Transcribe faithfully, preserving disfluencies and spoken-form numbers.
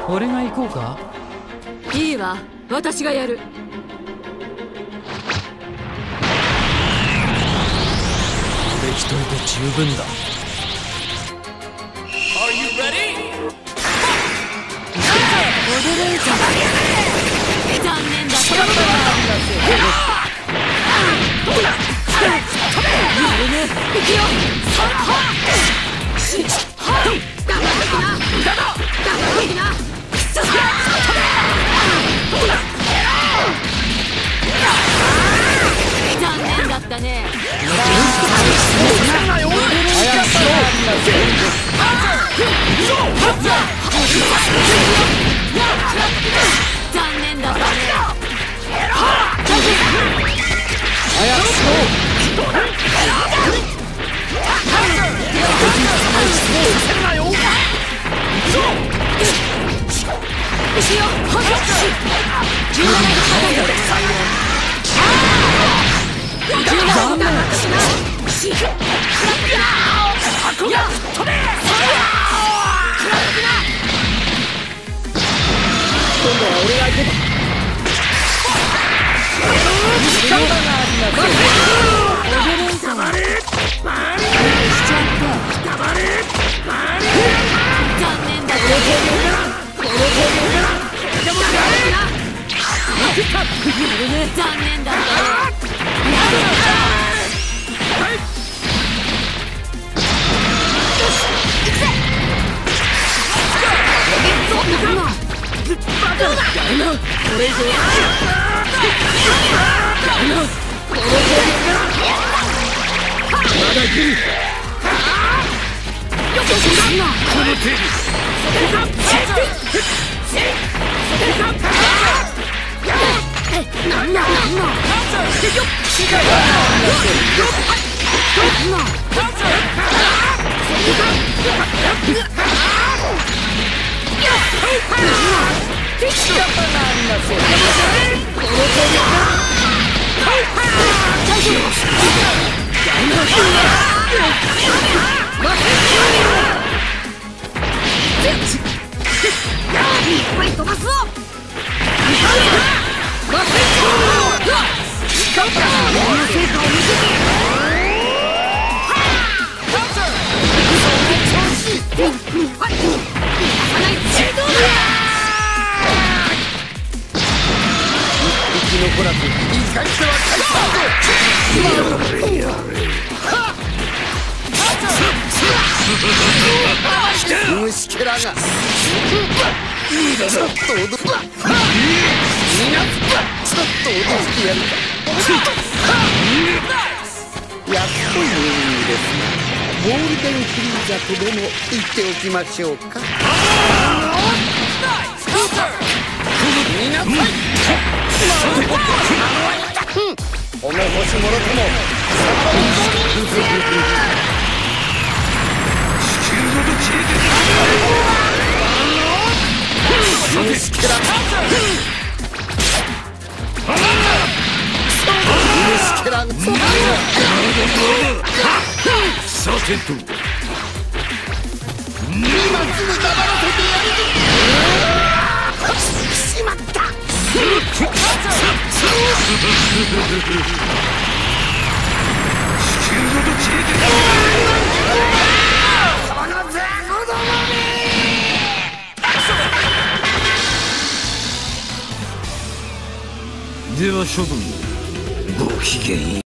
俺が行こうか。 いいわ、私がやる。 俺一人で十分だ。 踊れるか。残念だった。やるね。行くよ。頑張ってきな。頑張ってきな。残念だったね。残念だったね。今度は俺が行けば。残念だった。残念だったね。これ以上まだ来る。この程度。なんだなんだ。残らず言い返しては虫けらがちょっと踊る。みんなちょっと踊ってやるか。やっという意味ですが、ゴールデンフリーザとでも言っておきましょうか。みんなさい。おめ星もろとも地球ごと消えて虫けら虫けらさてと今すぐ黙らせてやるぞ。しまった。地球ごと消えてこの雑魚どもめ。では諸君、ごきげんよう。